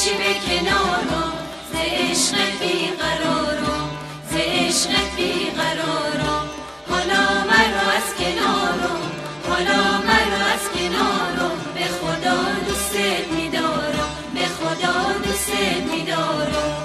بشی به کنارم ز عشقت بیقرارم ز عشقت بیقرارم حالا مرا از کنارم حالا مرا از کنارم به خدا دوست می‌دارم به خدا دوست می‌دارم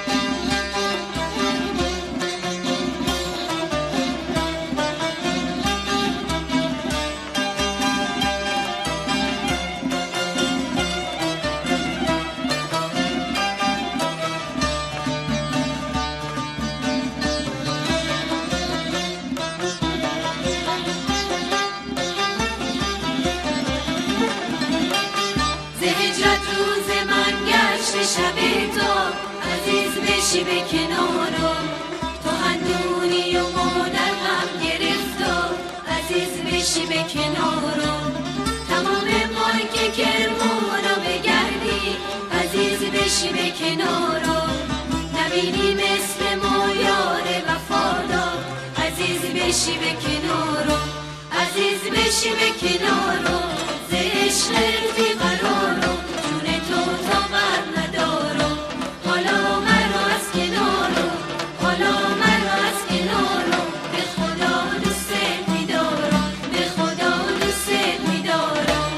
شب تو عزیز بشی به کنارم تو هندونی و مادر غم گرفت عزیز بشی به کنارم تمام ملک کرمانو بگردی عزیز بشی به کنارم نبینی مثل ما یار وفادار عزیز بشی به کنارم عزیز بشی به کنارم ز عشقت بیقرارم جون تو طاقت ندارم حالا مرا از کنارم حالا مرا از کنارم به خدا دوست می‌دارم به خدا دوست می‌دارم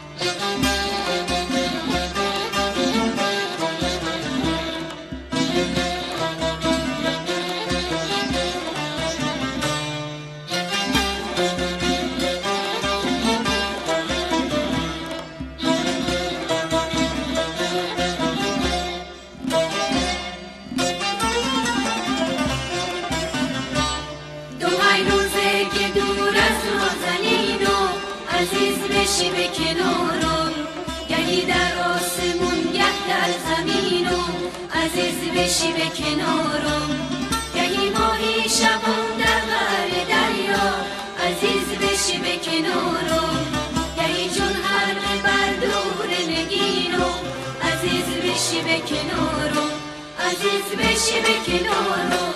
عزیز بشی به کنارم گهی در آسمون گه در زمینم عزیز بشی به کنارم گهی ماهی شبان در قعر دریا عزیز بشی به کنارم گهی جون حلقه بر دور نگینم عزیز بشی به کنارم عزیز بشی به کنارم